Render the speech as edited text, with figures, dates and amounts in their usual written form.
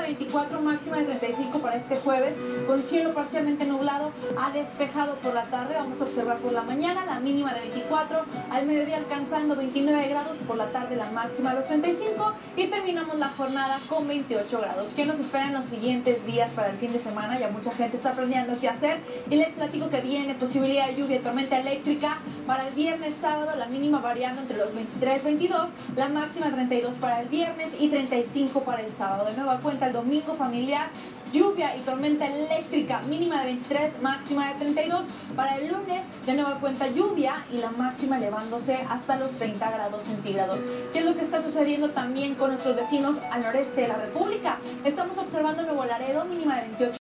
24, máxima de 35 para este jueves, con cielo parcialmente nublado a despejado por la tarde. Vamos a observar por la mañana la mínima de 24, al mediodía alcanzando 29 grados, por la tarde la máxima a los 35 y terminamos la jornada con 28 grados. ¿Qué nos espera en los siguientes días para el fin de semana? Ya mucha gente está planeando qué hacer y les platico que viene posibilidad de lluvia y tormenta eléctrica para el viernes, sábado, la mínima variando entre los 23 y 22, la máxima 32 para el viernes y 35 para el sábado. De nueva cuenta el domingo familiar, lluvia y tormenta eléctrica, mínima de 23, máxima de 32. Para el lunes, de nueva cuenta lluvia y la máxima elevándose hasta los 30 grados centígrados. ¿Qué es lo que está sucediendo también con nuestros vecinos al noreste de la República? Estamos observando Nuevo Laredo, mínima de 28.